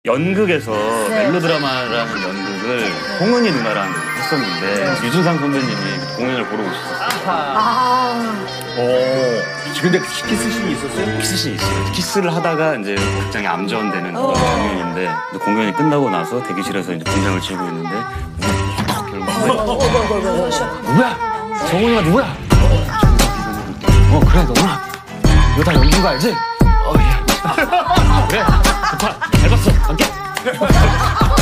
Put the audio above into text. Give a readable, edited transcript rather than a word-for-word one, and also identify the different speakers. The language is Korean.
Speaker 1: 연극에서 멜로드라마라는 연극을 홍은희 누나랑 했었는데 유준상 선배님이 공연을 보러 오셨었어요.
Speaker 2: 근데 키스씬이 있었어요?
Speaker 1: 키스씬이 있어요. 키스를 하다가 이제 극장에 암전되는 그런 공연인데 공연이 끝나고 나서 대기실에서 이제 분장을 치고 있는데 누구야? 정훈이가 누구야? 그래 너구나. 이거 다 연기인 거 알지? 예. 그래 좋다 잘 봤어 갈게.